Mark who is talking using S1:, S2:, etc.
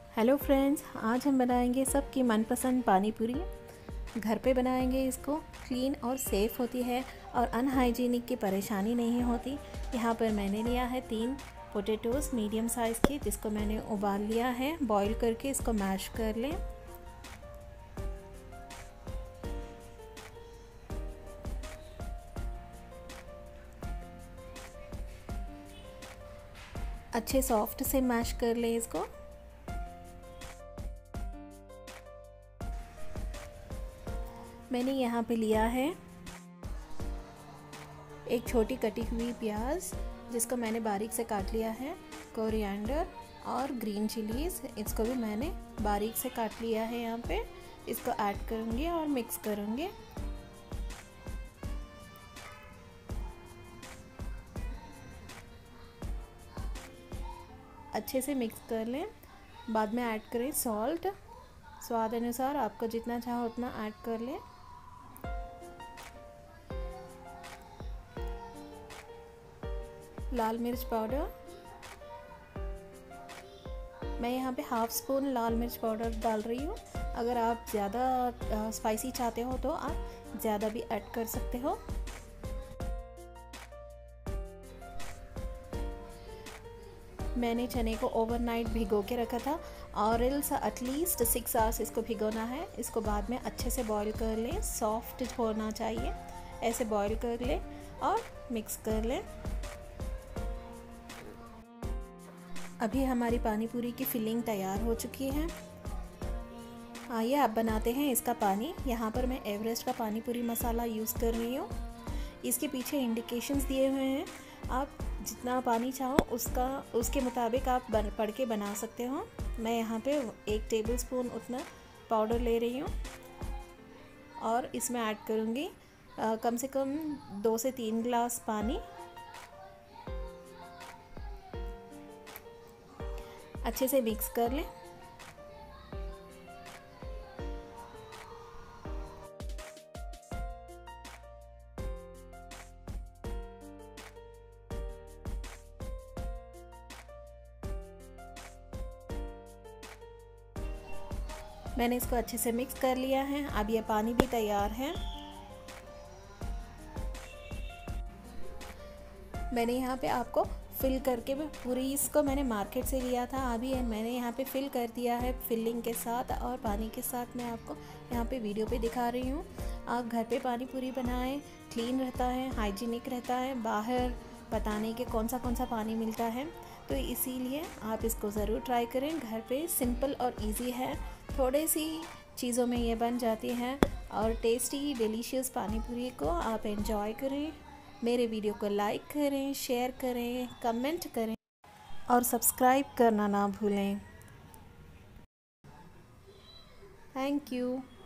S1: Hello friends, आज हम बनाएंगे सबकी मनपसंद पानी पूरी। घर पे बनाएंगे। इसको क्लीन और सेफ़ होती है और अनहाइजीनिक की परेशानी नहीं होती। यहाँ पर मैंने लिया है 3 पोटैटोज़ मीडियम साइज़ की, जिसको मैंने उबाल लिया है। बॉईल करके इसको मैश कर लें। अच्छे सॉफ्ट से मैश कर लें इसको। मैंने यहाँ पे लिया है एक छोटी कटी हुई प्याज, जिसको मैंने बारीक से काट लिया है। कोरिएंडर और ग्रीन चिलीज़, इसको भी मैंने बारीक से काट लिया है। यहाँ पे इसको ऐड करूँगी और मिक्स करूँगी। अच्छे से मिक्स कर लें। बाद में ऐड करें सॉल्ट, स्वाद अनुसार आपको जितना चाहो उतना ऐड कर लें। लाल मिर्च पाउडर, मैं यहाँ पे हाफ स्पून लाल मिर्च पाउडर डाल रही हूँ। अगर आप ज़्यादा स्पाइसी चाहते हो तो आप ज़्यादा भी ऐड कर सकते हो। मैंने चने को ओवरनाइट भिगो के रखा था और एटलीस्ट 6 आवर्स इसको भिगोना है। इसको बाद में अच्छे से बॉईल कर लें, सॉफ्ट होना चाहिए। ऐसे बॉईल कर लें और मिक्स कर लें। अभी हमारी पानी पूरी की फिलिंग तैयार हो चुकी है। आइए आप बनाते हैं इसका पानी। यहाँ पर मैं एवरेस्ट का पानी पूरी मसाला यूज़ कर रही हूँ। इसके पीछे इंडिकेशंस दिए हुए हैं। आप जितना पानी चाहो उसके मुताबिक आप पढ़ के बना सकते हो। मैं यहाँ पे 1 टेबलस्पून उतना पाउडर ले रही हूँ और इसमें ऐड करूँगी कम से कम 2 से 3 गिलास पानी। अच्छे से मिक्स कर लें। मैंने इसको अच्छे से मिक्स कर लिया है। अब ये पानी भी तैयार है। मैंने यहाँ पे आपको फिल करके पूरी इसको मैंने मार्केट से लिया था। अभी मैंने यहाँ पे फिल कर दिया है फिलिंग के साथ और पानी के साथ। मैं आपको यहाँ पे वीडियो पे दिखा रही हूँ। आप घर पे पानी पूरी बनाएं, क्लीन रहता है, हाइजीनिक रहता है। बाहर पता नहीं कि कौन सा पानी मिलता है, तो इसीलिए आप इसको ज़रूर ट्राई करें। घर पे सिंपल और ईजी है, थोड़ी सी चीज़ों में ये बन जाती है और टेस्टी डिलीशियस पानी पूरी को आप एंजॉय करें। मेरे वीडियो को लाइक करें, शेयर करें, कमेंट करें और सब्सक्राइब करना ना भूलें। Thank you.